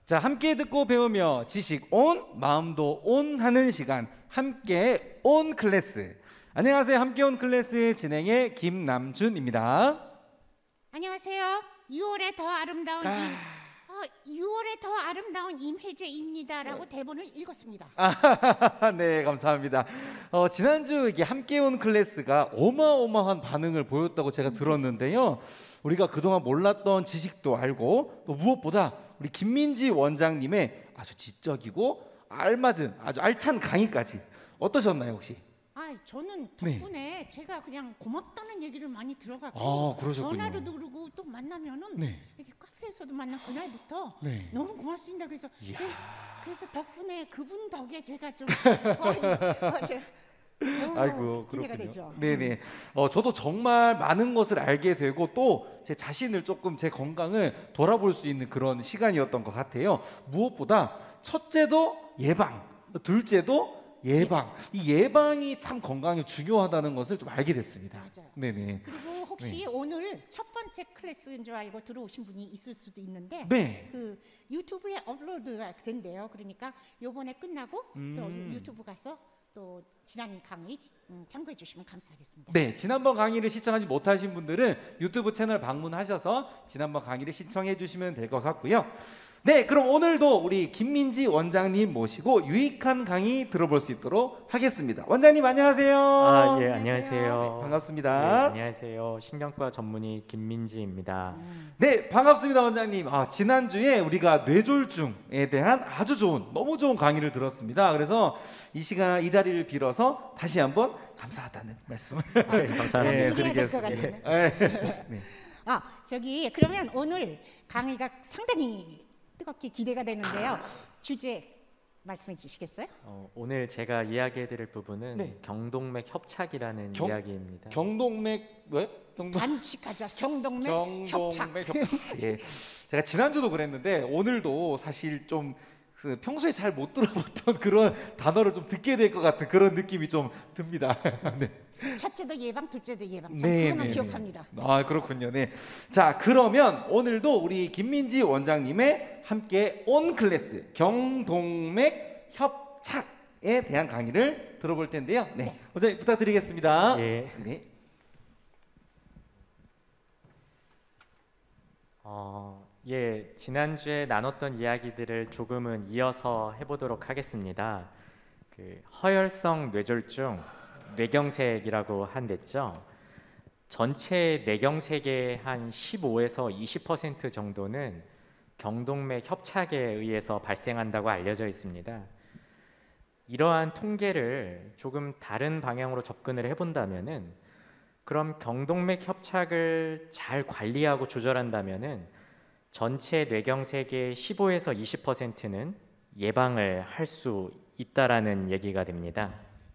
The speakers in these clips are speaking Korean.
자, 함께 듣고 배우며 지식 온, 마음도 온 하는 시간, 함께 온 클래스. 안녕하세요. 함께 온 클래스 진행의 김남준입니다. 안녕하세요. 6월에 더 아름다운 6월에 더 아름다운 임혜재입니다라고 대본을 읽었습니다. 네, 감사합니다. 지난주 이게 함께 온 클래스가 어마어마한 반응을 보였다고 제가 들었는데요. 우리가 그동안 몰랐던 지식도 알고 또 무엇보다 우리 김민지 원장님의 아주 지적이고 알맞은 아주 알찬 강의까지 어떠셨나요, 혹시? 저는 덕분에 제가 그냥 고맙다는 얘기를 많이 들어가고 그러셨군요. 전화로도 그러고 또 만나면은 이렇게 카페에서도 만난 그날부터 너무 고맙습니다. 그래서 덕분에 그분 덕에 제가 좀 아이고, 기대가 그렇군요. 되죠. 네네. 저도 정말 많은 것을 알게 되고 또 제 자신을 조금 제 건강을 돌아볼 수 있는 그런 시간이었던 것 같아요. 무엇보다 첫째도 예방, 둘째도 예방. 이 예방이 참 건강에 중요하다는 것을 좀 알게 됐습니다. 맞아요. 네네. 그리고 혹시 오늘 첫 번째 클래스인 줄 알고 들어오신 분이 있을 수도 있는데 그 유튜브에 업로드가 된대요. 그러니까 요번에 끝나고 또 유튜브 가서 또 지난 강의 참고해 주시면 감사하겠습니다. 네, 지난번 강의를 시청하지 못하신 분들은 유튜브 채널 방문하셔서 지난번 강의를 시청해 주시면 될 것 같고요. 네, 그럼 오늘도 우리 김민지 원장님 모시고 유익한 강의 들어볼 수 있도록 하겠습니다. 원장님 안녕하세요. 예, 안녕하세요. 네, 반갑습니다. 네, 안녕하세요. 신경과 전문의 김민지입니다. 네, 반갑습니다, 원장님. 지난주에 우리가 뇌졸중에 대한 아주 좋은, 너무 좋은 강의를 들었습니다. 그래서 이 시간, 이 자리를 빌어서 다시 한번 감사하다는 말씀을 감사합니다. 드리겠습니다. 네. 그러면 오늘 강의가 상당히 뜨겁게 기대가 되는데요. 주제 말씀해 주시겠어요? 오늘 제가 이야기해드릴 부분은 경동맥 협착이라는 이야기입니다. 경동맥 단식하자. 경동맥 협착. 예, 제가 지난주도 그랬는데 오늘도 사실 좀 평소에 잘 못 들어봤던 그런 단어를 좀 듣게 될 것 같은 그런 느낌이 좀 듭니다. 네. 첫째도 예방, 둘째도 예방. 그것만 기억합니다. 그렇군요. 네. 자, 그러면 오늘도 우리 김민지 원장님의 함께 온 클래스 경동맥 협착에 대한 강의를 들어볼 텐데요. 네. 원장님 부탁드리겠습니다. 네. 지난주에 나눴던 이야기들을 조금은 이어서 해보도록 하겠습니다. 허혈성 뇌졸중, 뇌경색이라고 한댔죠. 전체 뇌경색의 한 15에서 20% 정도는 경동맥 협착에 의해서 발생한다고 알려져 있습니다. 이러한 통계를 조금 다른 방향으로 접근을 해본다면은, 그럼 경동맥 협착을 잘 관리하고 조절한다면은 전체 뇌경색의 15에서 20%는 예방을 할 수 있다라는 얘기가 됩니다.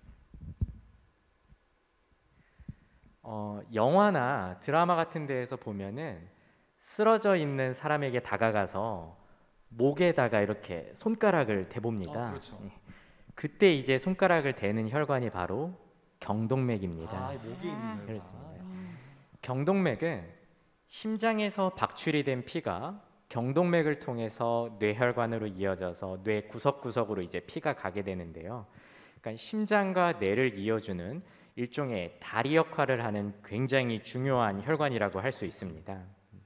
영화나 드라마 같은 데에서 보면은 쓰러져 있는 사람에게 다가가서 목에다가 이렇게 손가락을 대봅니다. 그렇죠. 그때 이제 손가락을 대는 혈관이 바로 경동맥입니다. 목에 있는 그렇습니다. 경동맥은 심장에서 박출이 된 피가 경동맥을 통해서 뇌혈관으로 이어져서 뇌 구석구석으로 이제 피가 가게 되는데요. 그러니까 심장과 뇌를 이어주는 일종의 다리 역할을 하는 굉장히 중요한 혈관이라고 할 수 있습니다.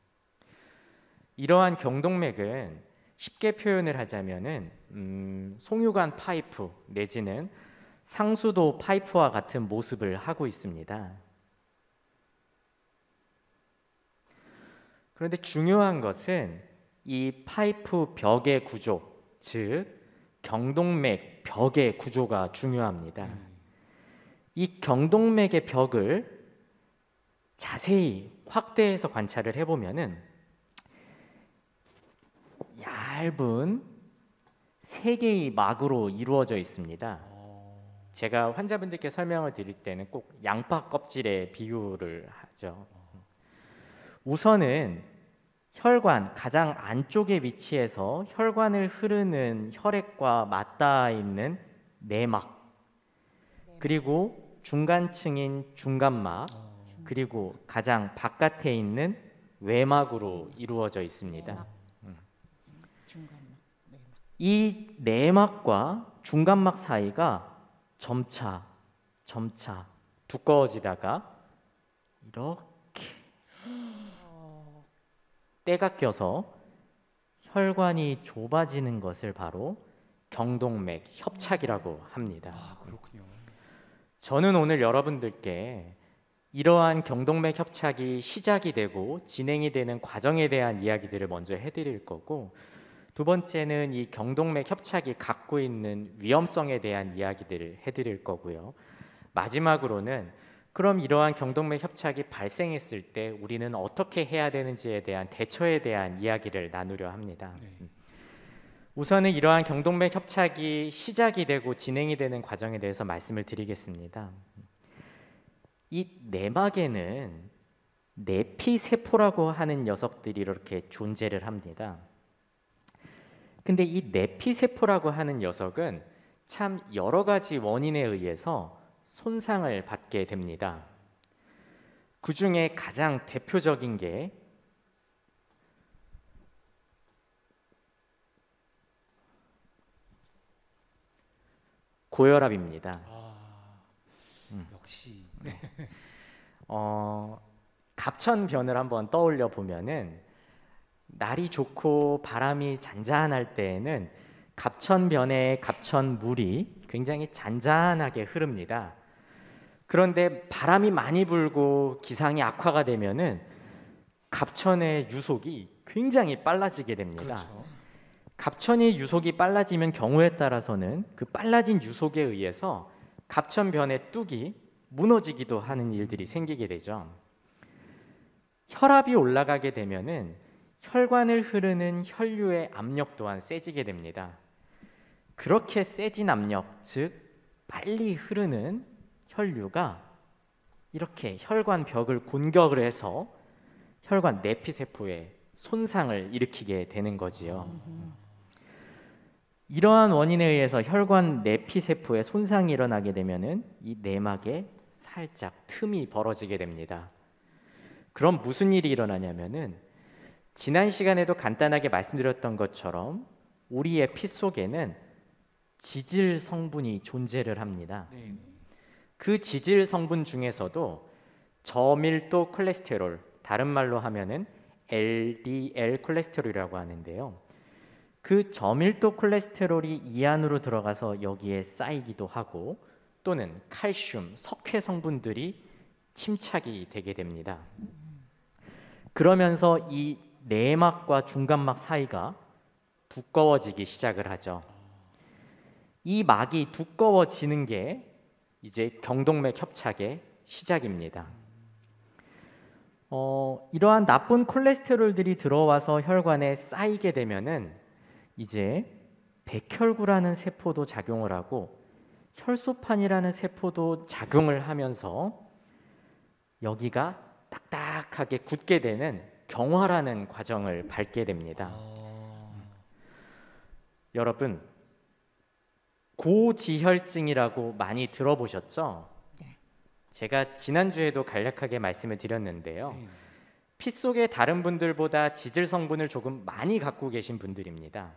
이러한 경동맥은 쉽게 표현을 하자면은 송유관 파이프 내지는 상수도 파이프와 같은 모습을 하고 있습니다. 그런데 중요한 것은 이 파이프 벽의 구조, 즉 경동맥 벽의 구조가 중요합니다. 이 경동맥의 벽을 자세히 확대해서 관찰을 해보면은 얇은 3개의 막으로 이루어져 있습니다. 제가 환자분들께 설명을 드릴 때는 꼭 양파 껍질에 비유를 하죠. 우선은 혈관 가장 안쪽에 위치해서 혈관을 흐르는 혈액과 맞닿아 있는 내막, 그리고 중간층인 중간막, 그리고 가장 바깥에 있는 외막으로 이루어져 있습니다. 이 내막과 중간막 사이가 점차 두꺼워지다가 이렇게 때가 껴서 혈관이 좁아지는 것을 바로 경동맥 협착이라고 합니다. 아, 그렇군요. 저는 오늘 여러분들께 이러한 경동맥 협착이 시작이 되고 진행이 되는 과정에 대한 이야기들을 먼저 해드릴 거고, 두 번째는 이 경동맥 협착이 갖고 있는 위험성에 대한 이야기들을 해드릴 거고요. 마지막으로는 그럼 이러한 경동맥 협착이 발생했을 때 우리는 어떻게 해야 되는지에 대한 대처에 대한 이야기를 나누려 합니다. 우선은 이러한 경동맥 협착이 시작이 되고 진행이 되는 과정에 대해서 말씀을 드리겠습니다. 이 내막에는 내피세포라고 하는 녀석들이 이렇게 존재를 합니다. 근데 이 내피세포라고 하는 녀석은 참 여러 가지 원인에 의해서 손상을 받게 됩니다. 그 중에 가장 대표적인 게 고혈압입니다. 역시. 갑천변을 한번 떠올려 보면은 날이 좋고 바람이 잔잔할 때에는 갑천변의 갑천물이 굉장히 잔잔하게 흐릅니다. 그런데 바람이 많이 불고 기상이 악화가 되면은 갑천의 유속이 굉장히 빨라지게 됩니다. 그렇죠. 갑천의 유속이 빨라지면 경우에 따라서는 그 빨라진 유속에 의해서 갑천변의 뚝이 무너지기도 하는 일들이 생기게 되죠. 혈압이 올라가게 되면은 혈관을 흐르는 혈류의 압력 또한 세지게 됩니다. 그렇게 세진 압력, 즉 빨리 흐르는 혈류가 이렇게 혈관 벽을 공격을 해서 혈관 내피세포에 손상을 일으키게 되는 거지요. 이러한 원인에 의해서 혈관 내피세포에 손상이 일어나게 되면은 이 내막에 살짝 틈이 벌어지게 됩니다. 그럼 무슨 일이 일어나냐면은 지난 시간에도 간단하게 말씀드렸던 것처럼 우리의 피 속에는 지질 성분이 존재를 합니다. 그 지질 성분 중에서도 저밀도 콜레스테롤, 다른 말로 하면은 LDL 콜레스테롤이라고 하는데요. 그 저밀도 콜레스테롤이 이 안으로 들어가서 여기에 쌓이기도 하고, 또는 칼슘, 석회 성분들이 침착이 되게 됩니다. 그러면서 이 내막과 중간막 사이가 두꺼워지기 시작을 하죠. 이 막이 두꺼워지는 게 이제 경동맥 협착의 시작입니다. 이러한 나쁜 콜레스테롤들이 들어와서 혈관에 쌓이게 되면은 이제 백혈구라는 세포도 작용을 하고 혈소판이라는 세포도 작용을 하면서 여기가 딱딱하게 굳게 되는 경화라는 과정을 밟게 됩니다. 여러분, 고지혈증이라고 많이 들어보셨죠? 제가 지난주에도 간략하게 말씀을 드렸는데요. 피 속에 다른 분들보다 지질 성분을 조금 많이 갖고 계신 분들입니다.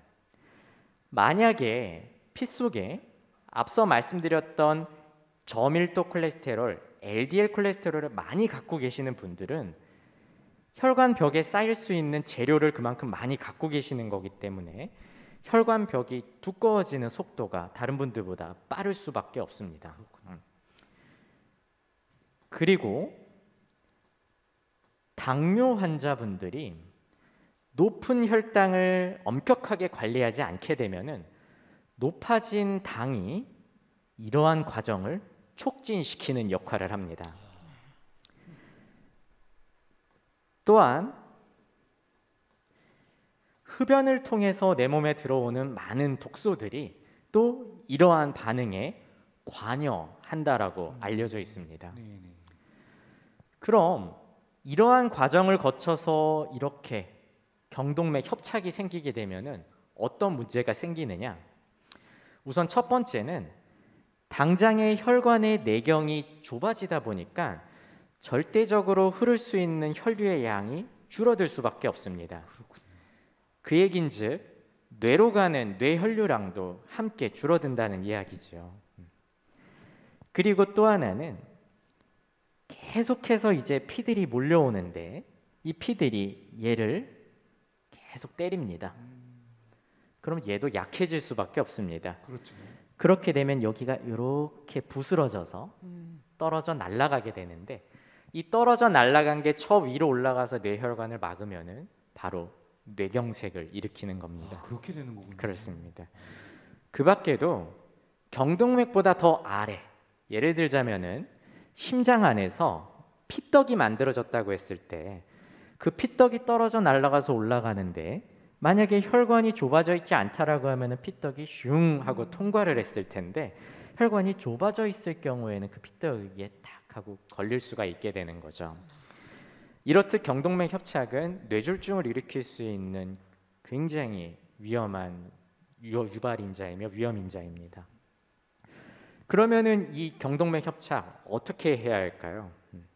만약에 피 속에 앞서 말씀드렸던 저밀도 콜레스테롤, LDL 콜레스테롤을 많이 갖고 계시는 분들은 혈관 벽에 쌓일 수 있는 재료를 그만큼 많이 갖고 계시는 거기 때문에 혈관 벽이 두꺼워지는 속도가 다른 분들보다 빠를 수밖에 없습니다. 그리고 당뇨 환자분들이 높은 혈당을 엄격하게 관리하지 않게 되면은 높아진 당이 이러한 과정을 촉진시키는 역할을 합니다. 또한 흡연을 통해서 내 몸에 들어오는 많은 독소들이 또 이러한 반응에 관여한다라고 알려져 있습니다. 그럼 이러한 과정을 거쳐서 이렇게 경동맥 협착이 생기게 되면은 어떤 문제가 생기느냐? 우선 첫 번째는 당장의 혈관의 내경이 좁아지다 보니까 절대적으로 흐를 수 있는 혈류의 양이 줄어들 수밖에 없습니다. 그 얘긴즉 뇌로 가는 뇌혈류량도 함께 줄어든다는 이야기죠. 그리고 또 하나는 계속해서 이제 피들이 몰려오는데 이 피들이 얘를 계속 때립니다. 그럼 얘도 약해질 수밖에 없습니다. 그렇죠. 그렇게 되면 여기가 이렇게 부스러져서 떨어져 날아가게 되는데 이 떨어져 날아간 게 저 위로 올라가서 뇌혈관을 막으면은 바로 뇌경색을 일으키는 겁니다. 아, 그렇게 되는 거군요. 그렇습니다. 그 밖에도 경동맥보다 더 아래, 예를 들자면은 심장 안에서 피떡이 만들어졌다고 했을 때 그 피떡이 떨어져 날아가서 올라가는데 만약에 혈관이 좁아져 있지 않다라고 하면은 피떡이 슝 하고 통과를 했을 텐데 혈관이 좁아져 있을 경우에는 그 피떡에 탁 하고 걸릴 수가 있게 되는 거죠. 이렇듯 경동맥 협착은 뇌졸중을 일으킬 수 있는 굉장히 위험한 유발인자이며 위험인자입니다. 그러면은 이 경동맥 협착 어떻게 해야 할까요?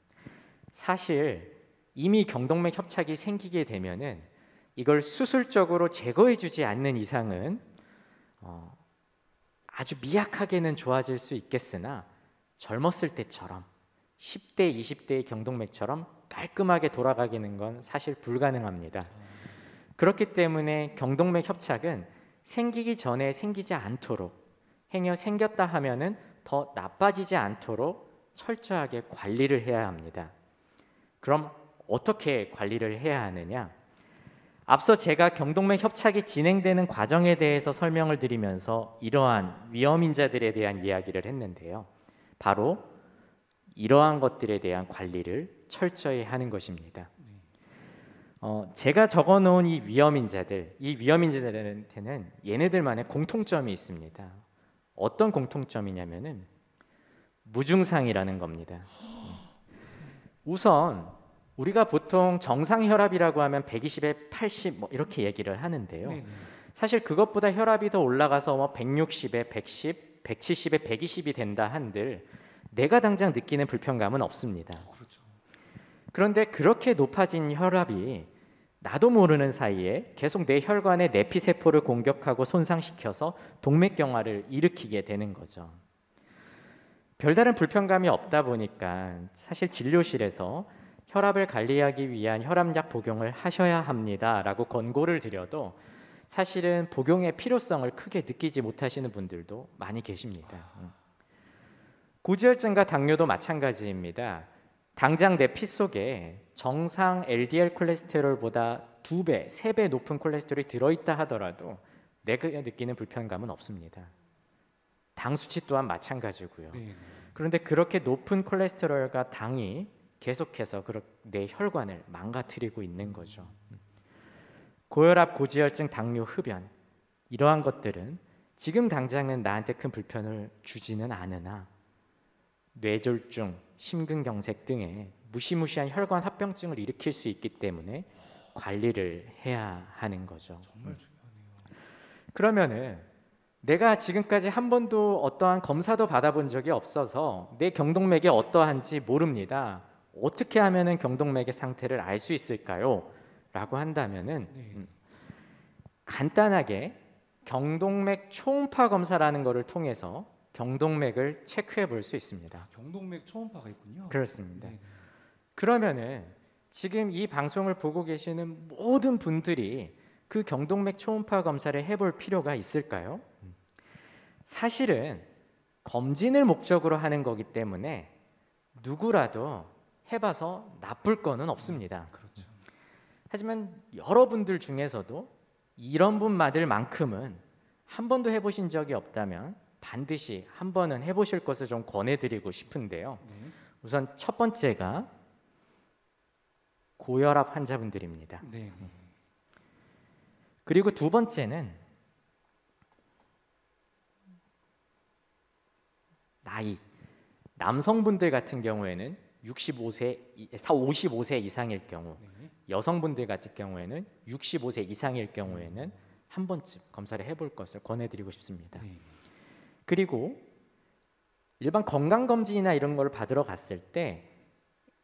사실 이미 경동맥 협착이 생기게 되면은 이걸 수술적으로 제거해주지 않는 이상은 아주 미약하게는 좋아질 수 있겠으나 젊었을 때처럼 10대, 20대의 경동맥처럼 깔끔하게 돌아가기는 건 사실 불가능합니다. 그렇기 때문에 경동맥 협착은 생기기 전에 생기지 않도록 행여 생겼다 하면은 더 나빠지지 않도록 철저하게 관리를 해야 합니다. 그럼 어떻게 관리를 해야 하느냐? 앞서 제가 경동맥 협착이 진행되는 과정에 대해서 설명을 드리면서 이러한 위험인자들에 대한 이야기를 했는데요. 바로 이러한 것들에 대한 관리를 철저히 하는 것입니다. 제가 적어놓은 이 위험인자들한테는 얘네들만의 공통점이 있습니다. 어떤 공통점이냐면은 무증상이라는 겁니다. 우선 우리가 보통 정상 혈압이라고 하면 120에 80 뭐 이렇게 얘기를 하는데요. 네네. 사실 그것보다 혈압이 더 올라가서 뭐 160에 110, 170에 120이 된다 한들 내가 당장 느끼는 불편감은 없습니다. 그렇죠. 그런데 그렇게 높아진 혈압이 나도 모르는 사이에 계속 내 혈관의 내피세포를 공격하고 손상시켜서 동맥경화를 일으키게 되는 거죠. 별다른 불편감이 없다 보니까 사실 진료실에서 혈압을 관리하기 위한 혈압약 복용을 하셔야 합니다라고 권고를 드려도 사실은 복용의 필요성을 크게 느끼지 못하시는 분들도 많이 계십니다. 고지혈증과 당뇨도 마찬가지입니다. 당장 내 피 속에 정상 LDL 콜레스테롤보다 2배, 3배 높은 콜레스테롤이 들어있다 하더라도 내가 느끼는 불편감은 없습니다. 당 수치 또한 마찬가지고요. 네. 그런데 그렇게 높은 콜레스테롤과 당이 계속해서 내 혈관을 망가뜨리고 있는 거죠. 고혈압, 고지혈증, 당뇨, 흡연 이러한 것들은 지금 당장은 나한테 큰 불편을 주지는 않으나 뇌졸중, 심근경색 등의 무시무시한 혈관 합병증을 일으킬 수 있기 때문에 관리를 해야 하는 거죠. 정말 중요하네요. 그러면은 내가 지금까지 한 번도 어떠한 검사도 받아본 적이 없어서 내 경동맥이 어떠한지 모릅니다. 어떻게 하면은 경동맥의 상태를 알 수 있을까요? 라고 한다면은 간단하게 경동맥 초음파 검사라는 것을 통해서 경동맥을 체크해 볼 수 있습니다. 경동맥 초음파가 있군요. 그렇습니다. 네. 그러면은 지금 이 방송을 보고 계시는 모든 분들이 그 경동맥 초음파 검사를 해볼 필요가 있을까요? 사실은 검진을 목적으로 하는 거기 때문에 누구라도 해봐서 나쁠 거는 없습니다. 그렇죠. 하지만 여러분들 중에서도 이런 분들만큼은 한 번도 해보신 적이 없다면 반드시 한 번은 해보실 것을 좀 권해드리고 싶은데요. 네. 우선 첫 번째가 고혈압 환자분들입니다. 네. 그리고 두 번째는 나이. 남성분들 같은 경우에는 55세 이상일 경우, 네. 여성분들 같은 경우에는 65세 이상일 경우에는 한 번쯤 검사를 해볼 것을 권해드리고 싶습니다. 네. 그리고 일반 건강검진이나 이런 걸 받으러 갔을 때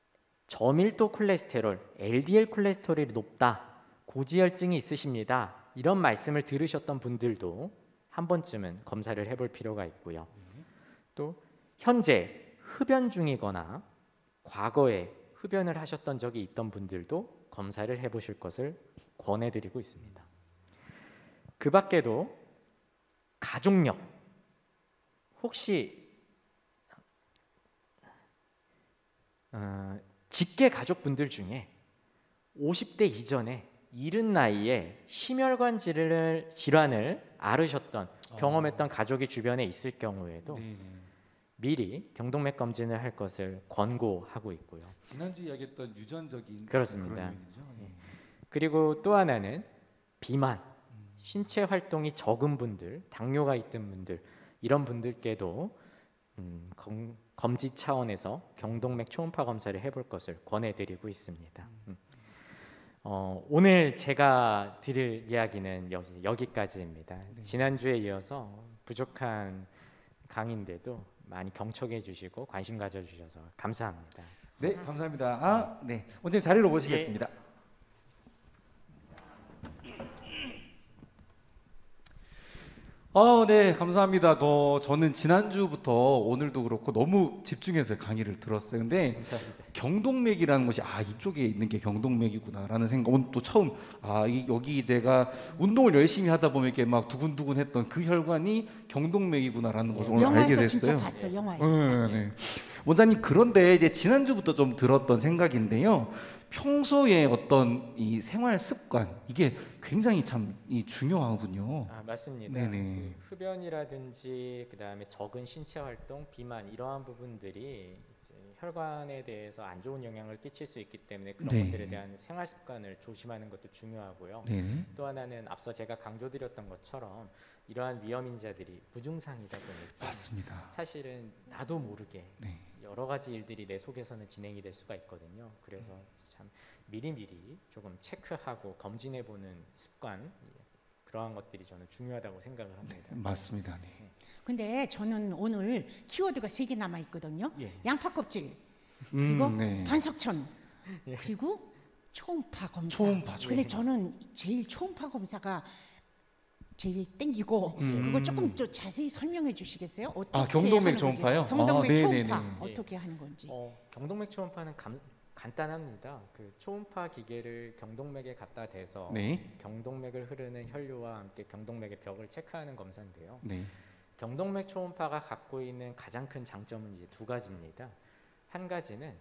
저밀도 콜레스테롤, LDL 콜레스테롤이 높다, 고지혈증이 있으십니다 이런 말씀을 들으셨던 분들도 한 번쯤은 검사를 해볼 필요가 있고요. 또 현재 흡연 중이거나 과거에 흡연을 하셨던 적이 있던 분들도 검사를 해보실 것을 권해드리고 있습니다. 그 밖에도 가족력, 혹시 직계 가족분들 중에 50대 이전에 이른 나이에 심혈관 질환을 앓으셨던 경험했던 가족이 주변에 있을 경우에도 미리 경동맥 검진을 할 것을 권고하고 있고요. 지난주 이야기했던 유전적인 그렇습니다. 그리고 또 하나는 비만, 신체 활동이 적은 분들, 당뇨가 있던 분들, 이런 분들께도 검지 차원에서 경동맥 초음파 검사를 해볼 것을 권해드리고 있습니다. 오늘 제가 드릴 이야기는 여기까지입니다. 지난주에 이어서 부족한 강의인데도 많이 경청해 주시고 관심 가져주셔서 감사합니다. 네, 감사합니다. 네, 원장님 자리로 모시겠습니다. 네, 감사합니다. 저는 지난주부터 오늘도 그렇고 너무 집중해서 강의를 들었어요. 근데 감사합니다. 경동맥이라는 것이 이쪽에 있는 게 경동맥이구나라는 생각. 오늘 또 처음 여기 제가 운동을 열심히 하다 보면 이렇게 막 두근두근했던 그 혈관이 경동맥이구나라는 것을 오늘 알게 됐어요. 진짜 봤어, 영화에서. 네. 원장님, 그런데 이제 지난주부터 좀 들었던 생각인데요. 평소에 어떤 이 생활 습관, 이게 굉장히 참 중요하군요. 맞습니다. 네네. 그 흡연이라든지 그다음에 적은 신체 활동, 비만 이러한 부분들이 이제 혈관에 대해서 안 좋은 영향을 끼칠 수 있기 때문에 그런 것들에 대한 생활 습관을 조심하는 것도 중요하고요. 또 하나는 앞서 제가 강조드렸던 것처럼 이러한 위험인자들이 무증상이다 보니까 맞습니다. 사실은 나도 모르게 여러 가지 일들이 내 속에서는 진행이 될 수가 있거든요. 그래서 참 미리미리 조금 체크하고 검진해보는 습관, 그러한 것들이 저는 중요하다고 생각을 합니다. 맞습니다. 근데 저는 오늘 키워드가 3개 남아 있거든요. 양파 껍질, 그리고 반석천, 그리고 초음파 검사. 근데 저는 제일 초음파 검사가 제일 땡기고 그거 조금 좀 자세히 설명해 주시겠어요? 어떻게 경동맥 초음파요? 경동맥 초음파 어떻게 하는 건지. 경동맥 초음파는 간단합니다. 그 초음파 기계를 경동맥에 갖다 대서 경동맥을 흐르는 혈류와 함께 경동맥의 벽을 체크하는 검사인데요. 경동맥 초음파가 갖고 있는 가장 큰 장점은 이제 2가지입니다. 한 가지는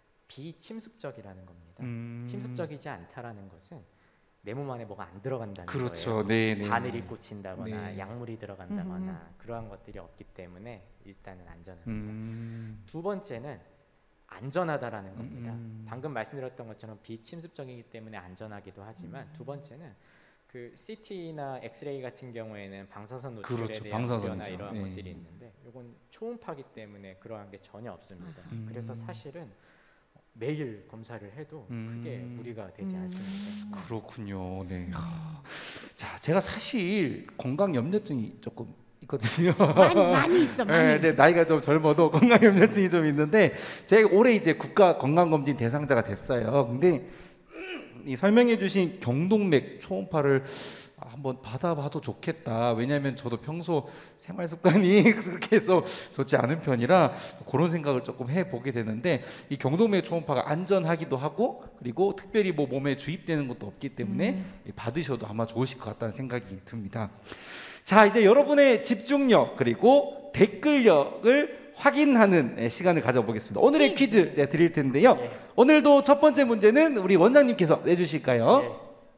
비침습적이라는 겁니다. 침습적이지 않다라는 것은 내 몸 안에 뭐가 안 들어간다는 거예요. 바늘이 꽂힌다거나 약물이 들어간다거나 그러한 것들이 없기 때문에 일단은 안전합니다. 2번째는 안전하다라는 겁니다. 방금 말씀드렸던 것처럼 비침습적이기 때문에 안전하기도 하지만 2번째는 그 CT나 엑스레이 같은 경우에는 방사선 노출에 대한 우려나 이러한 것들이 있는데 이건 초음파기 때문에 그러한 게 전혀 없습니다. 그래서 사실은 매일 검사를 해도 크게 무리가 되지 않습니다. 그렇군요. 네. 자, 제가 사실 건강 염려증이 조금 있거든요. 많이 있어. 많이. 이제 나이가 좀 젊어도 건강 염려증이 좀 있는데 제가 올해 이제 국가 건강검진 대상자가 됐어요. 근데 이 설명해주신 경동맥 초음파를 한번 받아봐도 좋겠다. 왜냐하면 저도 평소 생활 습관이 그렇게 해서 좋지 않은 편이라 그런 생각을 조금 해보게 되는데 이 경동맥 초음파가 안전하기도 하고 그리고 특별히 뭐 몸에 주입되는 것도 없기 때문에 받으셔도 아마 좋으실 것 같다는 생각이 듭니다. 자, 이제 여러분의 집중력 그리고 댓글력을 확인하는 시간을 가져보겠습니다. 오늘의 퀴즈 드릴 텐데요. 오늘도 첫 번째 문제는 우리 원장님께서 내주실까요?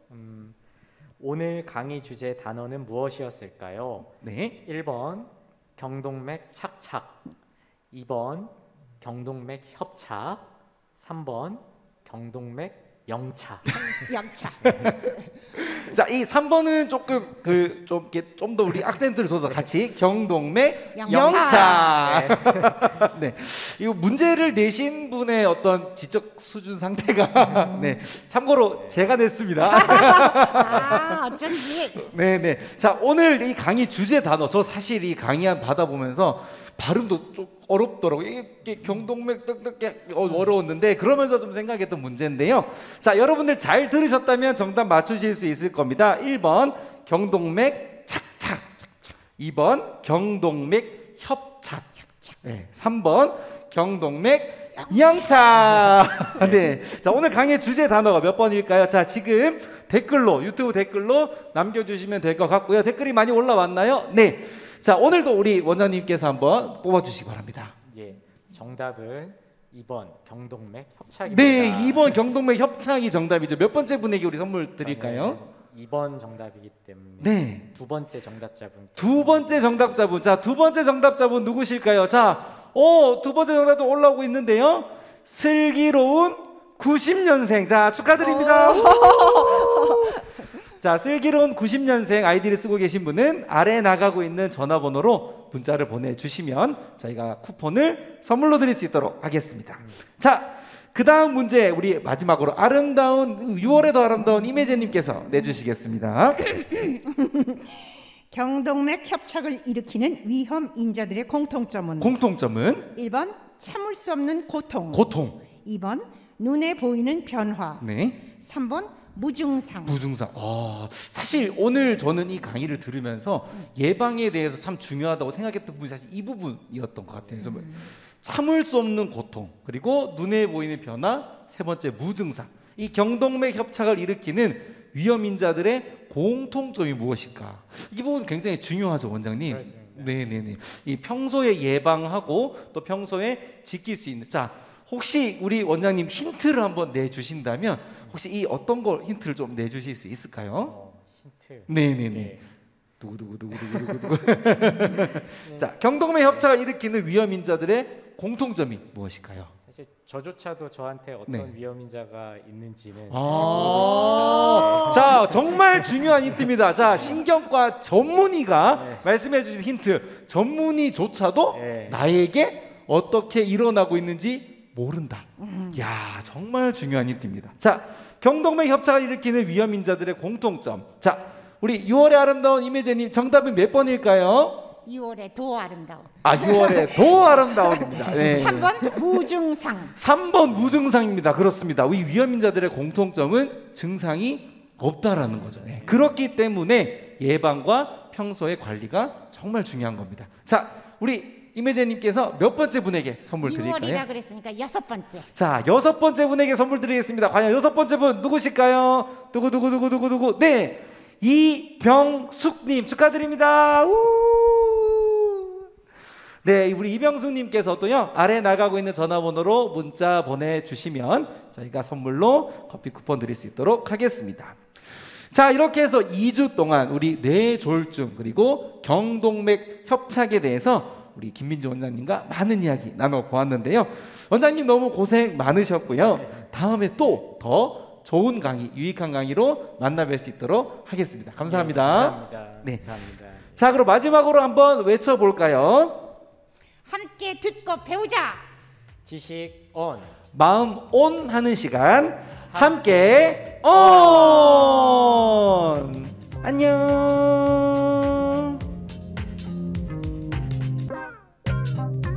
오늘 강의 주제 단어는 무엇이었을까요? 1번 경동맥 착착, 2번 경동맥 협착, 3번 경동맥 영차. 영차. 자, 이 3번은 조금 좀 더 우리 악센트를 줘서 같이 경동맥 영차. 네. 이 문제를 내신 분의 어떤 지적 수준 상태가 참고로 제가 냈습니다. 어쩐지. 자, 오늘 이 강의 주제 단어 저 사실 이 강의 받아보면서 발음도 좀 어렵더라고요. 이게 경동맥 어려웠는데 그러면서 좀 생각했던 문제인데요. 자, 여러분들 잘 들으셨다면 정답 맞추실 수 있을 겁니다. 1번 경동맥 착착, 2번 경동맥 협착, 네, 3번 경동맥 양착. 네. 자, 오늘 강의 주제 단어가 몇 번일까요? 자, 지금 댓글로, 유튜브 댓글로 남겨주시면 될 것 같고요. 댓글이 많이 올라왔나요? 네. 자, 오늘도 우리 원장님께서 한번 뽑아주시기 바랍니다. 예, 정답은 2번 경동맥 협착입니다. 네, 2번 경동맥 협착이 정답이죠. 몇 번째 분에게 우리 선물 드릴까요? 2번 정답이기 때문에 네. 두 번째 정답자분. 두 번째 정답자분. 자, 두 번째 정답자분 누구실까요? 자, 두 번째 정답자 올라오고 있는데요. 슬기로운 90년생. 자, 축하드립니다. 자, 슬기로운 90년생 아이디를 쓰고 계신 분은 아래 나가고 있는 전화번호로 문자를 보내주시면 저희가 쿠폰을 선물로 드릴 수 있도록 하겠습니다. 자, 그 다음 문제 우리 마지막으로 아름다운 6월에도 아름다운 이매재님께서 내주시겠습니다. 경동맥 협착을 일으키는 위험 인자들의 공통점은? 1번 참을 수 없는 고통. 2번 눈에 보이는 변화. 네. 3번 무증상. 사실 오늘 저는 이 강의를 들으면서 예방에 대해서 참 중요하다고 생각했던 부분이 사실 이 부분이었던 것 같아요. 그래서 참을 수 없는 고통, 그리고 눈에 보이는 변화, 세 번째 무증상. 이 경동맥 협착을 일으키는 위험인자들의 공통점이 무엇일까? 이 부분 굉장히 중요하죠, 원장님. 그렇습니다. 네네네. 이 평소에 예방하고 또 평소에 지킬 수 있는. 자, 혹시 우리 원장님 힌트를 한번 내주신다면 혹시 이 어떤 걸 힌트를 좀 내주실 수 있을까요? 힌트. 네네네. 네. 두구두구두구두구두구. 자, 경동맥 협착을 일으키는 위험인자들의 공통점이 무엇일까요? 사실 저조차도 저한테 어떤 네. 위험인자가 있는지는 사실 모르고 있습니다. 자, 정말 중요한 힌트입니다. 자, 신경과 전문의가 말씀해 주신 힌트. 전문의조차도 네. 나에게 어떻게 일어나고 있는지 모른다. 야, 정말 중요한 힌트입니다. 자, 경동맥 협착을 일으키는 위험인자들의 공통점. 자, 우리 6월의 아름다운 이매재님 정답은 몇 번일까요? 2월에 더 아름다운. 6월에 더 아름다운입니다. 네. 3번 무증상. 3번 무증상입니다. 그렇습니다. 이 위험인자들의 공통점은 증상이 없다라는 거죠. 네. 그렇기 때문에 예방과 평소의 관리가 정말 중요한 겁니다. 자, 우리 이매재님께서 몇 번째 분에게 선물 드릴까요? 2월이라 그랬으니까 6번째. 자, 6번째 분에게 선물 드리겠습니다. 과연 6번째 분 누구실까요? 누구? 네, 이병숙님 축하드립니다. 네, 우리 이병숙님께서도요 아래 나가고 있는 전화번호로 문자 보내주시면 저희가 선물로 커피 쿠폰 드릴 수 있도록 하겠습니다. 자, 이렇게 해서 2주 동안 우리 뇌졸중 그리고 경동맥 협착에 대해서 우리 김민지 원장님과 많은 이야기 나눠보았는데요. 원장님 너무 고생 많으셨고요. 다음에 또 더 좋은 강의, 유익한 강의로 만나뵐 수 있도록 하겠습니다. 감사합니다. 감사합니다. 네. 감사합니다. 자, 그럼 마지막으로 한번 외쳐볼까요? 함께 듣고 배우자. 지식 온. 마음 온 하는 시간 함께 온. 안녕.